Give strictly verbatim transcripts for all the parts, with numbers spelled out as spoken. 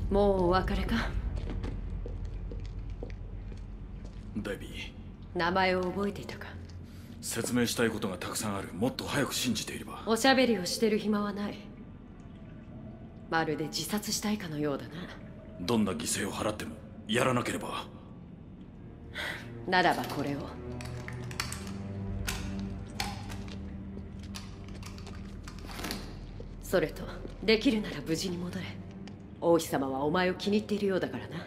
もうお別れか。 デビー、 名前を覚えていたか。 説明したいことがたくさんある。もっと早く信じていれば。 おしゃべりをしてる暇はない。まるで自殺したいかのようだな。 どんな犠牲を払ってもやらなければ。 ならばこれを。それとできるなら無事に戻れ。王妃様はお前を気に入っているようだからな。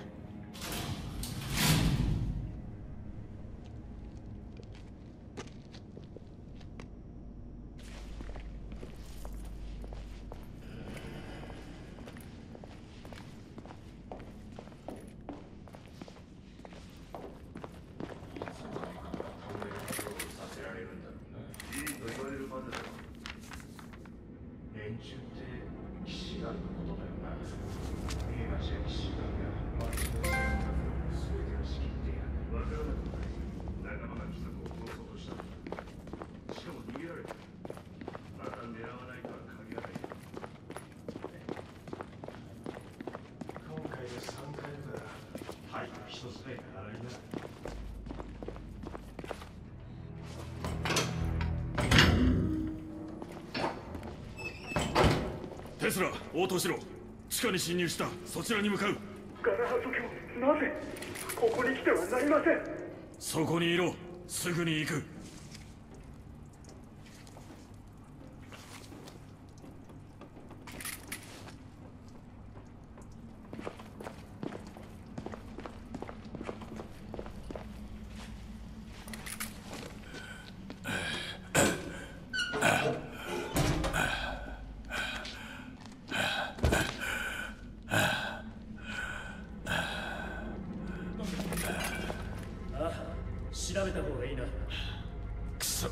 テスラ、応答しろ。地下に侵入した。そちらに向かう。 ガラハト卿、なぜここに来てはなりません。 そこにいろ。すぐに行く。 調べた方がいいな。 くそ。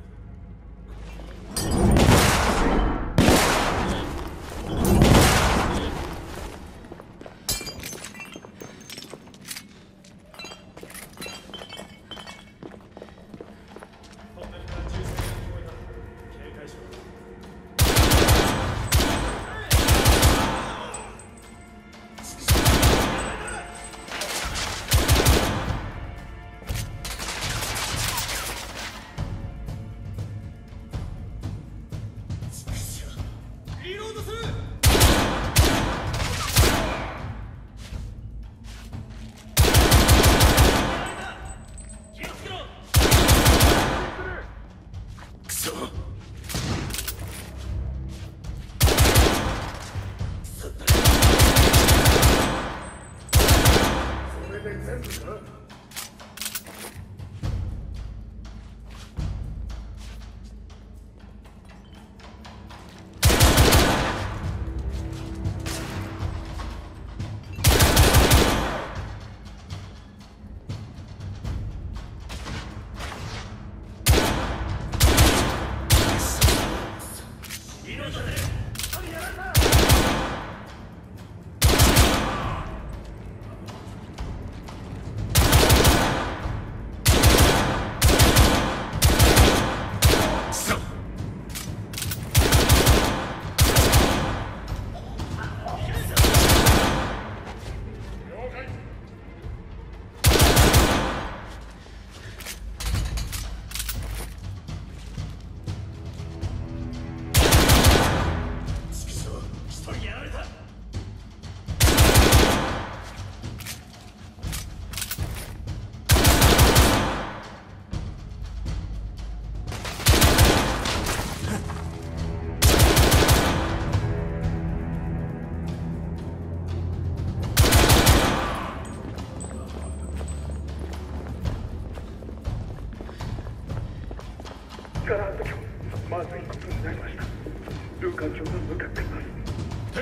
ガラハト卿、まずいことになりました。ルーカン長が向かっています。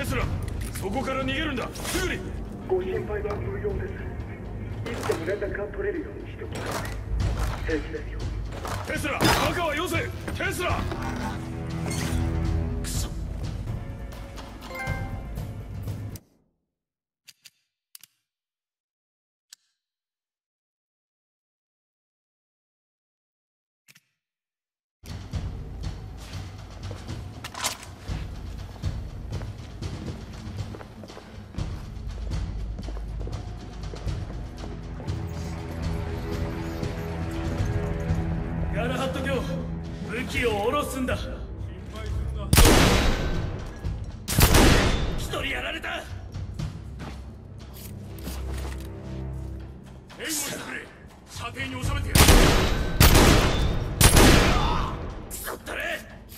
テスラ、そこから逃げるんだ。すぐに。 ご心配は無用です。いつでも連絡が取れるようにしておきます。平気ですよ。 テスラ、赤はよせ。テスラ。くそ。 武器を下ろすんだ。一人やられた。援護してくれ。射程に収めてやる。くそったれ。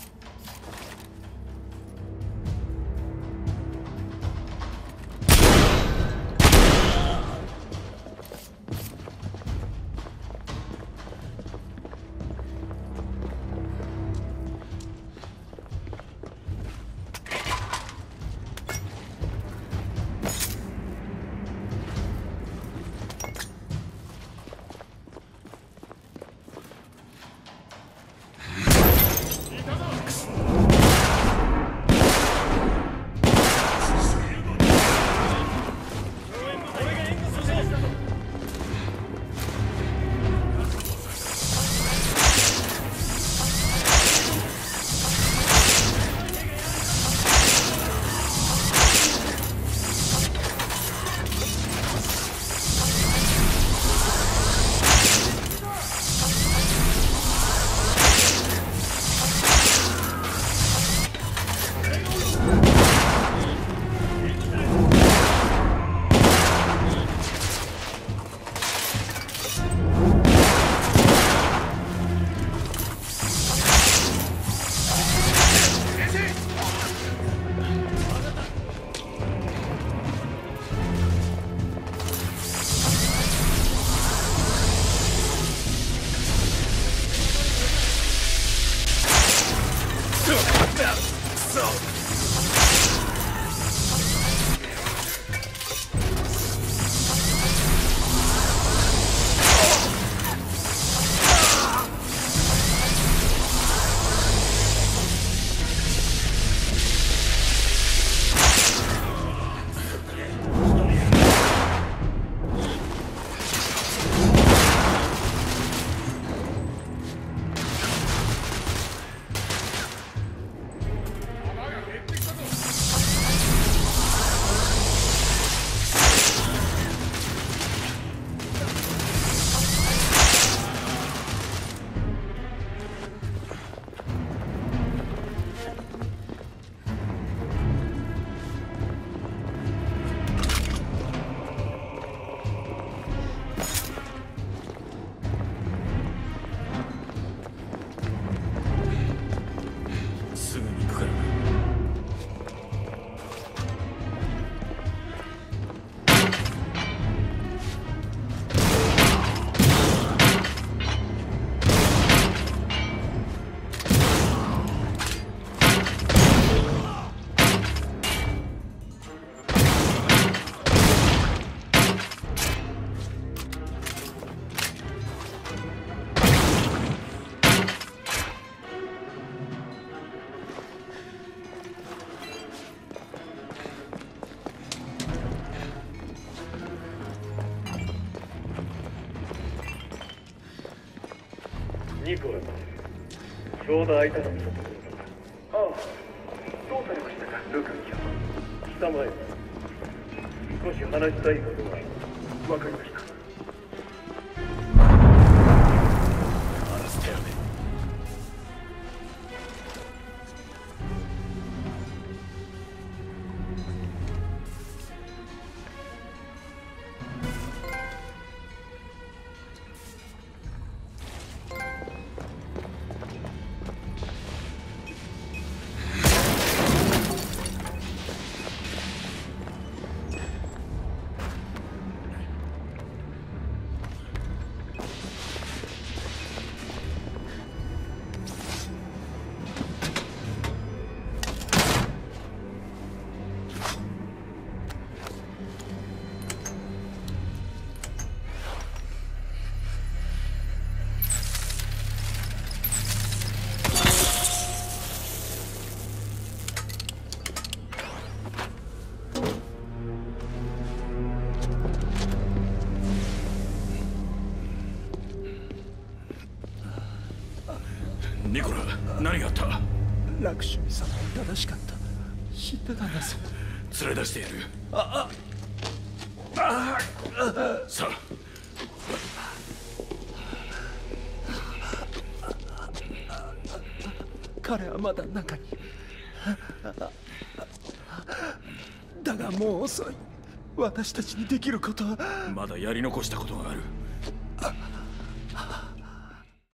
ニコラス、ちょうど空いたの見たところだ。ああ、どうされましたか、ルカン卿。貴様へ少し話したいことが。わかりました。 話してやれ。ニコラ、何があった？ ラクシュミ様は正しかった。知ってたんです。 連れ出してやる。 ああああさあ。 彼はまだ中に。だがもう遅い。私たちにできることは。 まだやり残したことがある。 あ